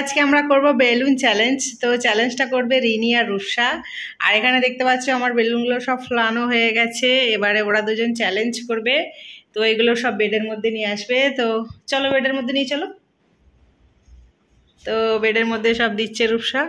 আজকে আমরা করব বেলুন চ্যালেঞ্জ। তো চ্যালেঞ্জটা করবে রিনি আর রুষা। আর এখানে দেখতে পাচ্ছ আমার বেলুনগুলো সব ফ্লানো হয়ে গেছে। এবারে ওরা দুজন চ্যালেঞ্জ করবে। তো এগুলো সব বেডের মধ্যে নিয়ে আসবে। তো চলো বেডের মধ্যে নিয়ে চলো। তো বেডের মধ্যে সব দিচ্ছে রুষা।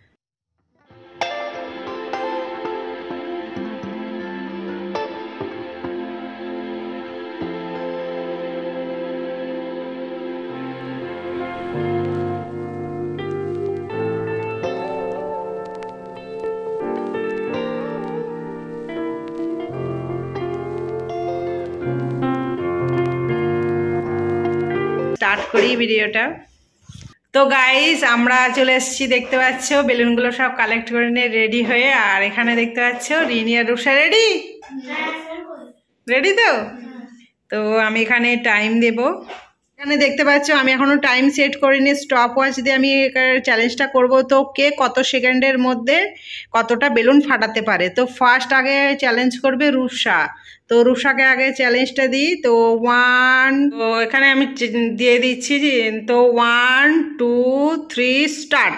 স্টার্ট করি ভিডিওটা। তো গাইস আমরা চলে এসেছি, দেখতে পাচ্ছ বেলুনগুলো সব কালেক্ট করে নিয়ে রেডি হয়ে। আর এখানে দেখতে পাচ্ছ রিনি আর রুষা রেডি রেডি। তো আমি এখানে টাইম দেব। এখানে দেখতে পাচ্ছ আমি এখনো টাইম সেট করিনি, স্টপ ওয়াচ দিয়ে আমি চ্যালেঞ্জটা করব। তো কে কত সেকেন্ডের মধ্যে কতটা বেলুন ফাটাতে পারে। তো ফার্স্ট আগে চ্যালেঞ্জ করবে রুষা। তো রুষাকে আগে চ্যালেঞ্জটা দিই। তো তো এখানে আমি দিয়ে দিচ্ছি। তো 1 2 3 স্টার্ট।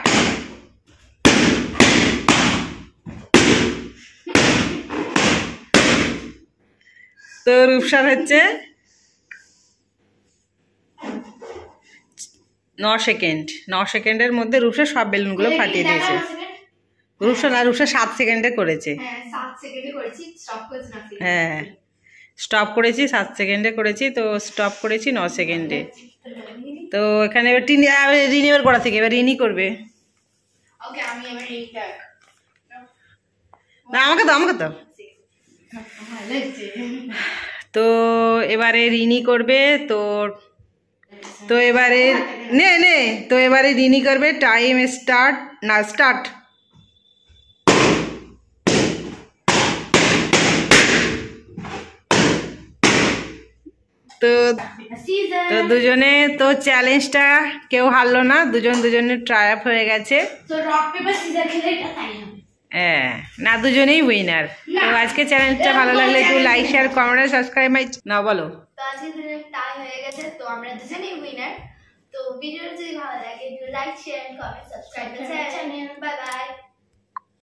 তো রুষার হচ্ছে 9 সেকেন্ড। 9 সেকেন্ডের মধ্যে রুষা সব বেলুনগুলো ফাটিয়ে দিয়েছে। রুষা 7 সেকেন্ডে করেছে। হ্যাঁ স্টপ করেছি 7 সেকেন্ডে করেছি। তো স্টপ করেছি 9 সেকেন্ডে। তো এখানে এবার রিনি এবার করা থেকে এবার রিনি করবে। না আমাকে তো তো এবারে রিনি করবে। তো এবারে তো এবারে রিনি করবে। টাইম স্টার্ট না স্টার্ট। তো দুজনে তো চ্যালেঞ্জটা কেউ হারলো না, দুজনের ট্রাই আপ হয়ে গেছে। হ্যাঁ না দুজনেই উইনার। তো আজকে চ্যালেঞ্জটা ভালো লাগলে একটু লাইক শেয়ার কমেন্ট সাবস্ক্রাইব না বলো। তো আজকে টাই হয়ে গেছে, তো আমরা দুজনেই উইনার। তো ভিডিওটা যদি ভালো লাগে লাইক শেয়ার কমেন্ট সাবস্ক্রাইব করতে। Bye by.